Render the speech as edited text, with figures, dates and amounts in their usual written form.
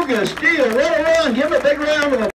Lucas Steele, what a run. Give him a big round of applause.